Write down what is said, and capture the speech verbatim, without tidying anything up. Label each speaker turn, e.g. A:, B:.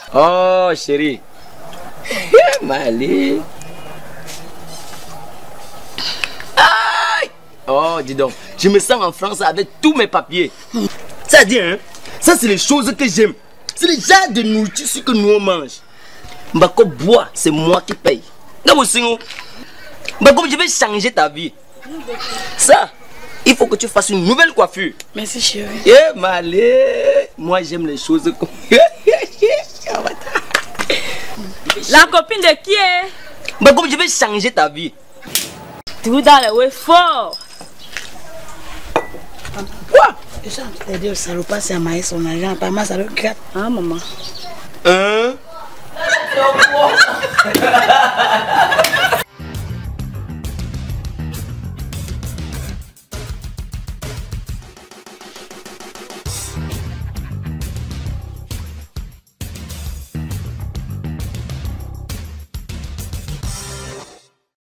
A: Oh, chérie. Malé. Aïe. Oh, dis donc. Je me sens en France avec tous mes papiers. Ça dit, hein? Ça, c'est les choses que j'aime. C'est le genre de nourriture que nous on mange. Mbako bois, c'est moi qui paye. Mbako, je vais changer ta vie. Ça, il faut que tu fasses une nouvelle coiffure.
B: Merci chérie.
A: Eh, malé. Moi, j'aime les choses comme...
B: La copine de qui est?
A: Mbako, je vais changer ta vie.
B: Tu vous dans le way fort.
A: Quoi?
B: Je suis en train de dire au salopard, c'est à maïs son argent. Pas mal, ça le gratte. Ah, maman.